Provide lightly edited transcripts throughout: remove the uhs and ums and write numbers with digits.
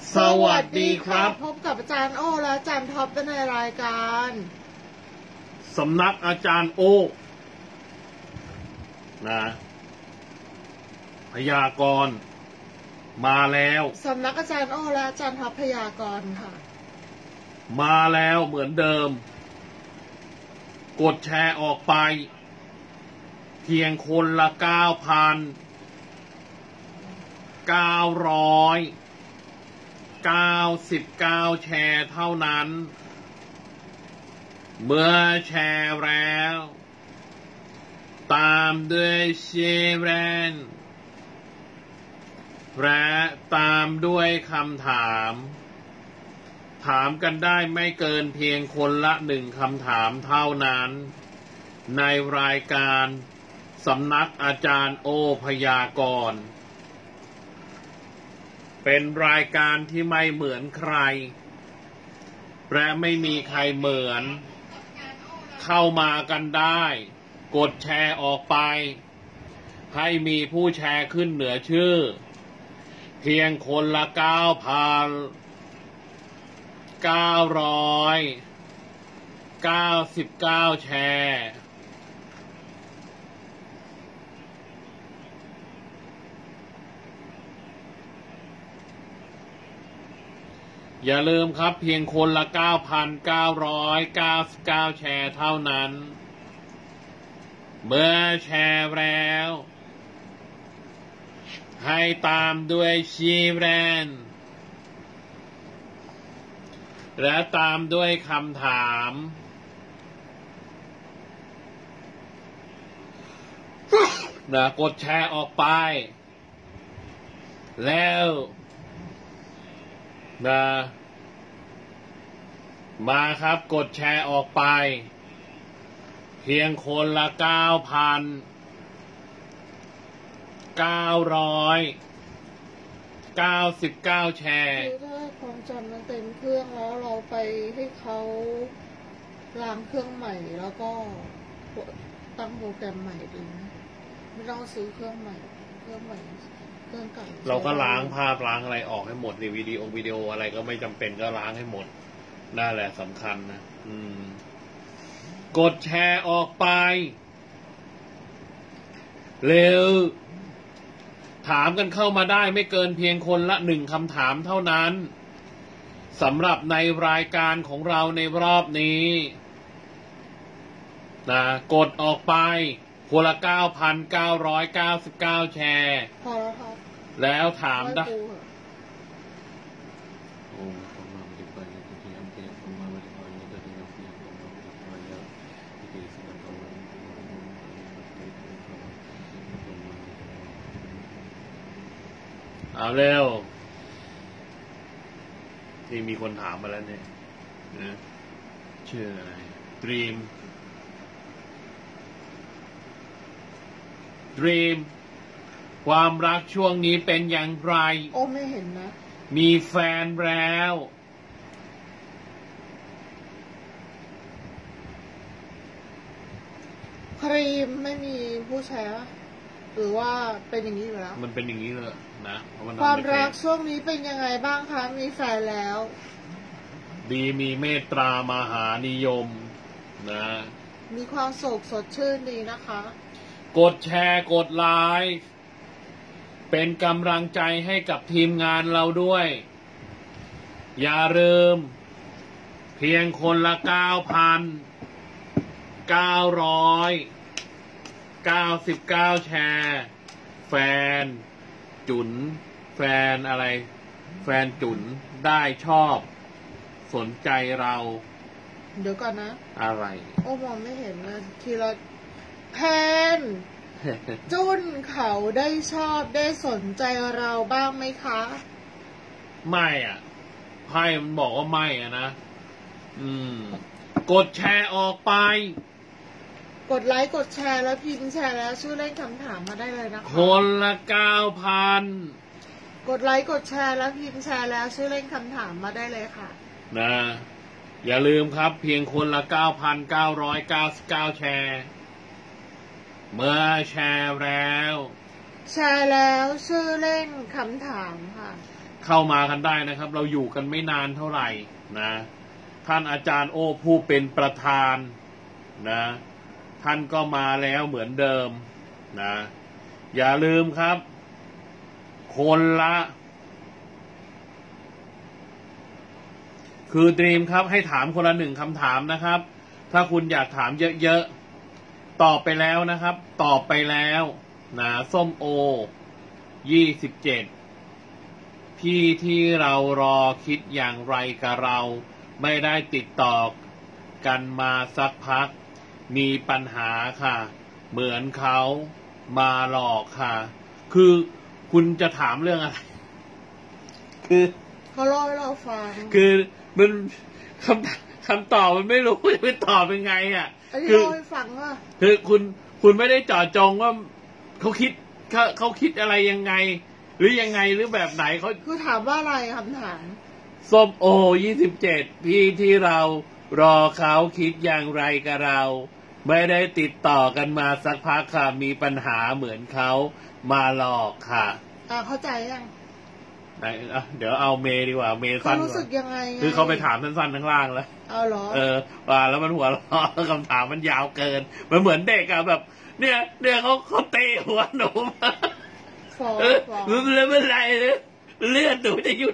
สวัสดีครับพบกับอาจารย์โอและอาจารย์ท็อปในรายการสำนักอาจารย์โอนะพยากรณ์มาแล้วสำนักอาจารย์โอและอาจารย์ท็อปพยากรณ์ค่ะมาแล้วเหมือนเดิมกดแชร์ออกไปเพียงคนละ 9,999 แชร์เท่านั้นเมื่อแชร์แล้วตามด้วยแชร์และตามด้วยคำถามกันได้ไม่เกินเพียงคนละ1คำถามเท่านั้นในรายการสำนักอาจารย์โอพยากรณ์เป็นรายการที่ไม่เหมือนใครและไม่มีใครเหมือนเข้ามากันได้กดแชร์ออกไปให้มีผู้แชร์ขึ้นเหนือชื่อเพียงคนละ 9,999 แชร์อย่าลืมครับเพียงคนละ 9,999 แชร์เท่านั้นเมื่อแชร์แล้วให้ตามด้วยชีแรนและตามด้วยคำถามนะกดแชร์ออกไปแล้วนะมาครับกดแชร์ออกไปเพียงคนละ 9,999 แชร์คือถ้าความจำมันเต็มเครื่องแล้วเราไปให้เขาล้างเครื่องใหม่แล้วก็ตั้งโปรแกรมใหม่ดีนะไม่ต้องซื้อเครื่องใหม่เครื่องเก่าเราก็ล้างภาพล้างอะไรออกให้หมดในวิดีโออะไรก็ไม่จำเป็นก็ล้างให้หมดนั่นแหละสำคัญนะกดแชร์ออกไปเร็วถามกันเข้ามาได้ไม่เกินเพียงคนละ1คำถามเท่านั้นสำหรับในรายการของเราในรอบนี้นะกดออกไปคนละ 9,999 แชร์พอแล้วครับแล้วถามได้เอาเร็วนี่มีคนถามมาแล้วเนี่ยนะชื่ออะไรดรีมความรักช่วงนี้เป็นอย่างไรโอ้ไม่เห็นนะมีแฟนแล้วครีมไม่มีผู้แชร์หรือว่าเป็นอย่างนี้อยู่แล้วมันเป็นอย่างนี้เลยนะความรักช่วงนี้เป็นยังไงบ้างคะมีแฟนแล้วดีมีเมตตามหานิยมนะมีความสุขสดชื่นดีนะคะกดแชร์กดไลค์เป็นกำลังใจให้กับทีมงานเราด้วยอย่าลืมเพียงคนละ 9,999 แชร์แฟนจุ๋นแฟนอะไรแฟนจุ๋นได้ชอบสนใจเราเดี๋ยวก่อนนะอะไรโอ้มองไม่เห็นเลยทีละแพนจุ้นเขาได้ชอบได้สนใจเราบ้างไหมคะไม่อ่ะไพ่มันบอกว่าไม่อ่ะนะกดแชร์ออกไปกดไลค์กดแชร์แล้วพิมพ์แชร์แล้วชื่อเล่นคำถามมาได้เลยนะคะคนละ 9,000 กดไลค์กดแชร์แล้วพิมพ์แชร์แล้วชื่อเล่นคำถามมาได้เลยค่ะนะอย่าลืมครับเพียงคนละ 9,999 แชร์เมื่อแชร์แล้วชื่อเล่นคำถามค่ะเข้ามากันได้นะครับ เราอยู่กันไม่นานเท่าไหร่นะท่านอาจารย์โอ้ผู้เป็นประธานนะท่านก็มาแล้วเหมือนเดิมนะอย่าลืมครับคนละคือดรีมครับให้ถามคนละ1 คำถามนะครับถ้าคุณอยากถามเยอะๆตอบไปแล้วนะครับตอบไปแล้วนะส้มโอ27พี่ที่เรารอคิดอย่างไรกับเราไม่ได้ติดต่อกันมาสักพักมีปัญหาค่ะเหมือนเขามาหลอกค่ะคือคุณจะถามเรื่องอะไรคือเขาเล่าให้เราฟังคือมันคำตอบมันไม่รู้จะไปตอบเป็นไงอ่ะคือเล่าให้ฟังว่าคือคุณไม่ได้เจาะจงว่าเขาคิดอะไรยังไงหรือยังไงหรือแบบไหนเขาคือถามว่าอะไรคำถามส้มโอ27พี่ที่เรารอเขาคิดอย่างไรกับเราไม่ได้ติดต่อกันมาสักพักค่ะมีปัญหาเหมือนเขามาหลอกค่ะเข้าใจยังเดี๋ยวเอาเมย์ดีกว่าเมย์สั้นรู้สึกยังไงคือเขาไปถามสั้นๆทั้งล่างแล้วเหรอว่าแล้วมันหัวเราะคำถามมันยาวเกินมันเหมือนเด็กอะแบบเนี่ยเขาเตะหัวหนูมันไม่เป็นไรเลยเลือดหนูจะหยุด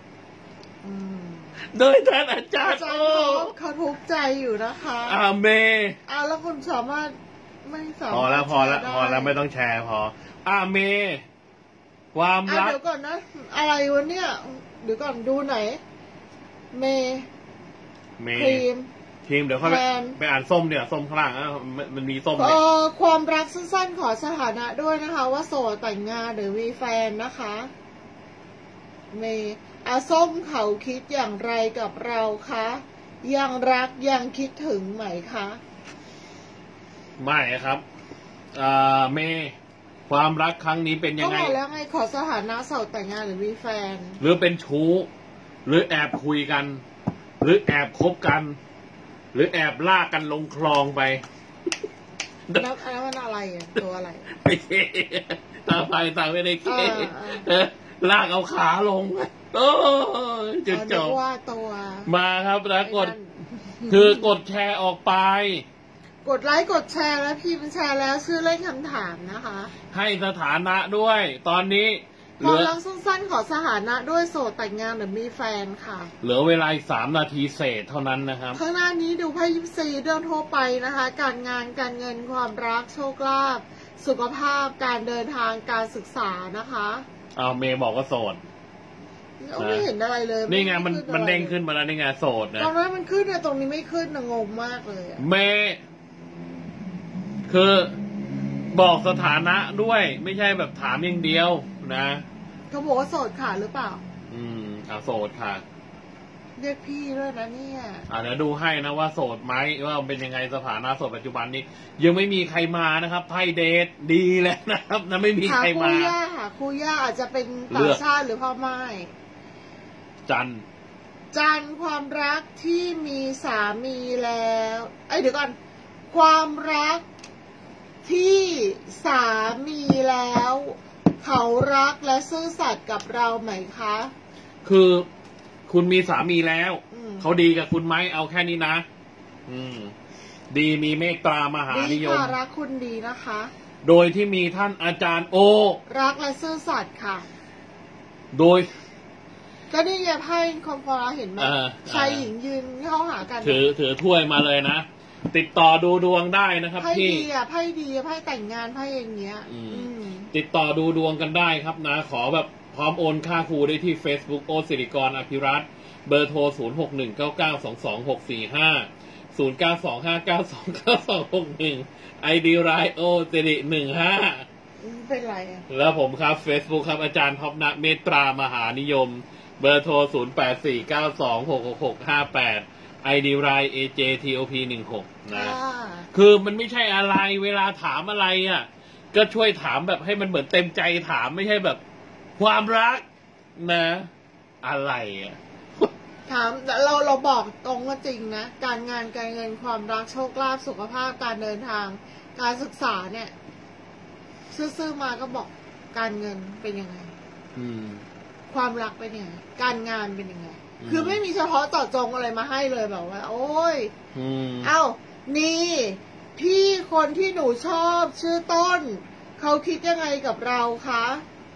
โดยท่านอาจารย์โอ้เขาทุกข์ใจอยู่นะคะเมย์แล้วคุณสามารถไม่สามารถพอแล้วไม่ต้องแชร์พอเมย์ความรักเดี๋ยวก่อนนะอะไรวะเนี่ยเดี๋ยวก่อนดูไหนเมย์ทีมเดี๋ยวค่อยไปอ่านส้มเนี่ยส้มข้างล่างมันมีส้มเนี่ยความรักสั้นๆขอสถานะด้วยนะคะว่าโสดแต่งงานหรือมีแฟนนะคะเมย์ส้มเขาคิดอย่างไรกับเราคะยังรักยังคิดถึงไหมคะไม่ครับเมย์ความรักครั้งนี้เป็นยังไงก็บอกแล้วไงขอสถานะโสดแต่งงานหรือมีแฟนหรือเป็นชู้หรือแอบคุยกันหรือแอบคบกันหรือแอบลากกันลงคลองไปแล้วมันอะไรตัวอะไรไม่ใช่ตาไม่ได้เก่ลากเอาขาลงจุดจบมาครับแล้วคือกดแชร์ออกไปกดไลค์กดแชร์แล้วพิมพ์แชร์แล้วชื่อเล่นคำถามนะคะให้สถานะด้วยตอนนี้ความรักสั้นๆขอสถานะด้วยโสดแต่งงานหรือมีแฟนค่ะเหลือเวลา3 นาทีเศษเท่านั้นนะครับข้างหน้านี้ดูไพ่24เรื่องทั่วไปนะคะการงานการเงินความรักโชคลาภสุขภาพการเดินทางการศึกษานะคะเมย์บอกว่าโสดไม่เห็นอะไรเลยนี่ไงมันเด้งขึ้นมาแล้วนี่ไงโสดนะตอนนั้นมันขึ้นเนี่ยตรงนี้ไม่ขึ้นนะงงมากเลยเมย์คือบอกสถานะด้วยไม่ใช่แบบถามอย่างเดียวนะเขาบอกว่าโสดค่ะหรือเปล่าโสดค่ะเรียกพี่ด้วยนะเนี่ยเดี๋ยวดูให้นะว่าโสดไหมว่าเป็นยังไงสถานะโสดปัจจุบันนี้ยังไม่มีใครมานะครับไพ่เดทดีแล้วนะครับนะไม่มีใครมาคู่ย่าอาจจะเป็นต่างชาติหรือพ่อไม้จันความรักที่มีสามีแล้วเดี๋ยวก่อนความรักที่สามีแล้วเขารักและซื่อสัตย์กับเราไหมคะคือคุณมีสามีแล้วเขาดีกับคุณไหมเอาแค่นี้นะดีมีเมตตามหานิยมรักคุณดีนะคะโดยที่มีท่านอาจารย์โอรักและซื่อสัตย์ค่ะโดยก็นี่ไงไพ่คอมฟอร์เห็นไหมชายหญิงยืนเข้าหากันถือถ้วยมาเลยนะติดต่อดูดวงได้นะครับพี่ไพ่ดีไพ่แต่งงานไพ่อย่างเงี้ยติดต่อดูดวงกันได้ครับนะขอแบบพร้อมโอนค่าครูได้ที่ Facebook โอสิริกรอภิรัตน์เบอร์โทร0619922645 0925929261 ID ไลน์โอสิริ15 เป็นไรแล้วผมครับ Facebook ครับอาจารย์ท็อปณเมตตามหานิยมเบอร์โทร0849266658 ID ไลน์ AJTOP16 นะคือมันไม่ใช่อะไรเวลาถามอะไรก็ช่วยถามแบบให้มันเหมือนเต็มใจถามไม่ใช่แบบความรักนะอะไรถามเราบอกตรงว่าจริงนะการงานการเงินความรักโชคลาภสุขภาพการเดินทางการศึกษาเนี่ยซื้อมาก็บอกการเงินเป็นยังไงความรักเป็นยังไงการงานเป็นยังไงคือไม่มีเฉพาะเจาะจงอะไรมาให้เลยแบบว่า โอ้ยเอ้านี่พี่คนที่หนูชอบชื่อต้นเขาคิดยังไงกับเราคะ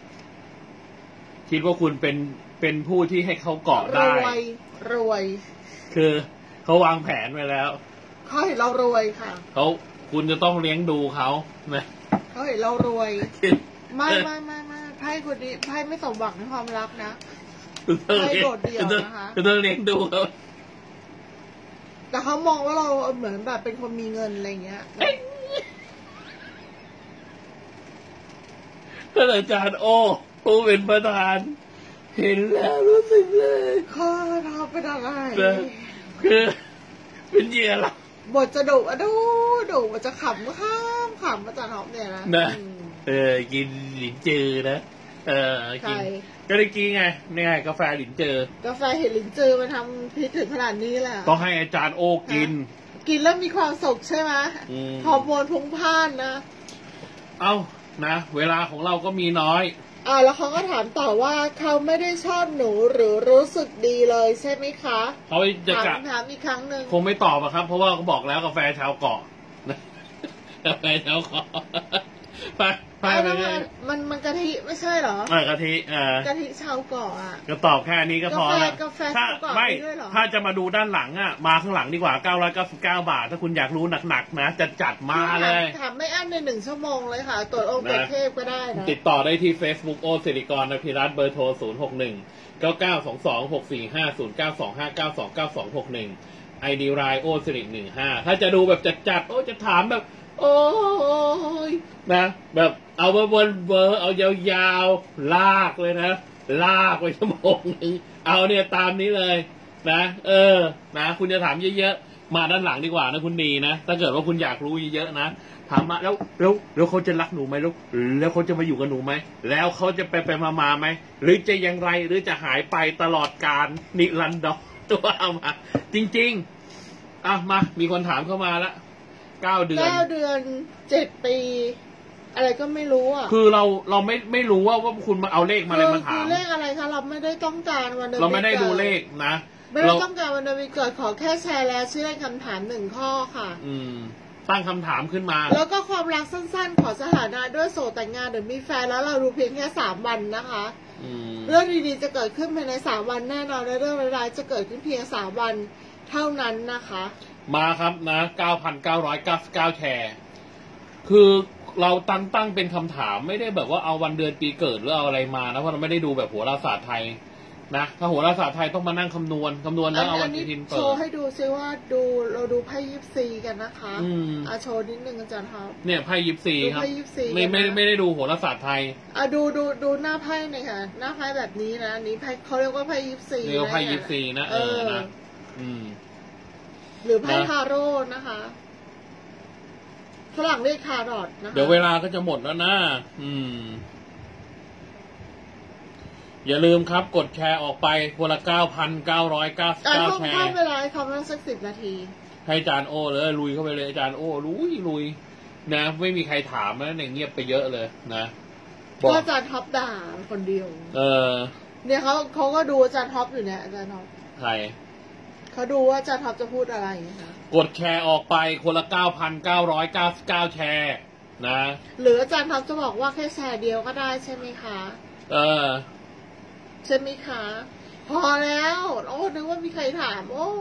คิดว่าคุณเป็นผู้ที่ให้เขาเกาะได้รวยคือเขาวางแผนไว้แล้วเขาเห็นเรารวยค่ะคุณจะต้องเลี้ยงดูเขานะเขาเห็นเรารวยไม่ไพ่คนนี้ไพ่ไม่สมหวังในความรักนะไพ่โดดเดี่ยวนะคะจะต้องเลี้ยงดูเขาแต่เขามองว่าเราเหมือนแบบเป็นคนมีเงินอะไรเงี้ยท่านอาจารย์โอ้ผู้เป็นประธานเห็นแล้วรู้สึกเลยข้าทำเป็นอะไรคือเป็นเหยื่อละบทจะดุดุมันจะขำอาจารย์ท็อปเนี่ยนะกินหลินจือนะกินก็ได้กินไงนี่ไงกาแฟหลินจือกาแฟเห็นหลินจือมันทำพิษถึงขนาดนี้แหละต้องให้อาจารย์โอกินแล้วมีความสุขใช่ไหมฮอร์โมนพุ่งพ่านนะเอานะเวลาของเราก็มีน้อยแล้วเขาก็ถามต่อว่าเขาไม่ได้ชอบหนูหรือรู้สึกดีเลยใช่ไหมคะเขาจะถามอีกครั้งหนึ่งคงไม่ตอบครับเพราะว่าเขาบอกแล้วกาแฟชาวเกาะกาแฟชาวเกาะไปมันกะทิไม่ใช่หรอกะทิกะทิชาวเกาะก็ตอบแค่นี้ก็พอแล้วถ้าจะมาดูด้านหลังมาข้างหลังดีกว่า999 บาทถ้าคุณอยากรู้หนักๆนะจะจัดมาเลยถามไม่อั้นใน1 ชั่วโมงเลยค่ะตรวจองค์ตรวจเทพก็ได้นะติดต่อได้ที่ Facebook โอสิริกรนภิรัตน์เบอร์โทร061-9922-6450-92592261 ID ไลน์โอสิริ15ถ้าจะดูแบบจัดจะถามแบบโอ้ยนะแบบเอาเวอร์เอายาวๆลากเลยนะลากไปชั่วโมงนึงเอาเนี่ยตามนี้เลยนะนะคุณจะถามเยอะๆมาด้านหลังดีกว่านะคุณดีนะถ้าเกิดว่าคุณอยากรู้เยอะๆนะถามมาแล้วเขาจะรักหนูไหมแล้วเขาจะมาอยู่กับหนูไหมแล้วเขาจะไปมาไหมหรือจะยังไรหรือจะหายไปตลอดกาลนิรันดรตัวเอามาจริงๆมามีคนถามเข้ามาแล้ว9 เดือน7 ปีอะไรก็ไม่รู้คือเราไม่รู้ว่าคุณมาเอาเลขมาอะไรมาถามเลขอะไรคะเราไม่ได้ต้องการวันเดือนเราไม่ได้ดูเลขนะไม่ได้ต้องการวันเดือนปีเกิดขอแค่แชร์แล้วชื่อคำถาม1 ข้อค่ะตั้งคำถามขึ้นมาแล้วก็ความรักสั้นๆขอสถานะด้วยโสดแต่งงานหรือมีแฟนแล้วเราดูเพียงแค่3 วันนะคะเรื่องดีๆจะเกิดขึ้นภายใน3 วันแน่นอนและเรื่องร้ายๆจะเกิดขึ้นเพียง3 วันเท่านั้นนะคะมาครับนะ 9,999 แชร์คือเราตั้งเป็นคำถามไม่ได้แบบว่าเอาวันเดือนปีเกิดหรือเอาอะไรมานะเพราะเราไม่ได้ดูแบบโหราศาสตร์ไทยนะถ้าโหราศาสตร์ไทยต้องมานั่งคำนวณแล้วเอาวันทินเปิดโชว์ให้ดูซิว่าเราดูไพ่24กันนะคะโชว์นิดนึงอาจารย์ครับเนี่ยไพ่24ครับไม่ได้ดูโหราศาสตร์ไทยดูหน้าไพ่หน่อยค่ะหน้าไพ่แบบนี้นะนี้ไพ่เขาเรียกว่าไพ่24 เรียกว่าไพ่24นะนะหรือไพ่ทาโร่นะคะฝรั่งเรียกคารอทนะคะเดี๋ยวเวลาก็จะหมดแล้วนะอย่าลืมครับกดแชร์ออกไปคนละ 9,999 แชร์เข้าเวลาให้เขามาสัก10 นาทีให้อาจารย์โอเลยลุยเข้าไปเลยอาจารย์โอลุยนะไม่มีใครถามนะเนี่ยเงียบไปเยอะเลยนะก็อาจารย์ท็อปด่าคนเดียวเนี่ยเขาก็ดูอาจารย์ท็อปอยู่เนี่ยอาจารย์ท็อปใครเขาดูว่าอาจารย์ท็อปจะพูดอะไรคะกดแชร์ออกไปคนละ 9,999 แชร์นะหรืออาจารย์ท็อปจะบอกว่าแค่แชร์เดียวก็ได้ใช่ไหมคะใช่ไหมคะพอแล้วนึกว่ามีใครถาม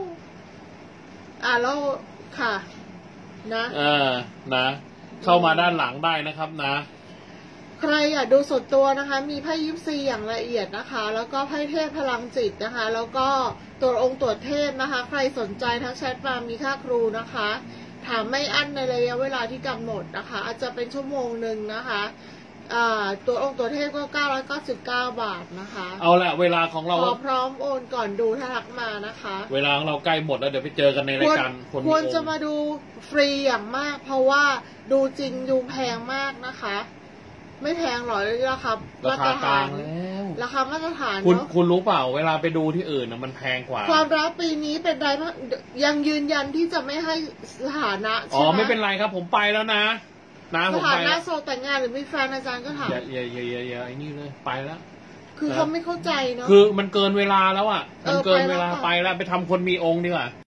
แล้วค่ะนะนะเข้ามาด้านหลังได้นะครับนะใครอยากดูสดตัวนะคะมีไพ่24อย่างละเอียดนะคะแล้วก็ไพ่เทพพลังจิตนะคะแล้วก็ตัวองค์ตรวจเทพนะคะใครสนใจทักแชทมามีค่าครูนะคะถามไม่อั้นในระยะเวลาที่กำหนดนะคะอาจจะเป็นชั่วโมงนึงนะคะตัวองค์ตัวเทพก็999 บาทนะคะเอาละเวลาของเราพร้อมโอนก่อนดูถ้าทักมานะคะเวลาของเราใกล้หมดแล้วเดี๋ยวไปเจอกันในรายการควรจะมาดูฟรีอย่างมากเพราะว่าดูจริงดูแพงมากนะคะไม่แพงหรอกราคามาตรฐานราคามาตรฐานคุณรู้เปล่าเวลาไปดูที่อื่นมันแพงกว่าความรักปีนี้เป็นไรยังยืนยันที่จะไม่ให้สถานะไม่เป็นไรครับผมไปแล้วนะสถานะโสดแต่งงานหรือมีแฟนอาจารย์ก็ถามอย่าไอ้นี่เลยไปแล้วคือเขาไม่เข้าใจเนาะคือมันเกินเวลาแล้วอ่ะ มันเกินเวลาไปแล้วค่ะไปแล้วไปทำคนมีองค์ดีกว่า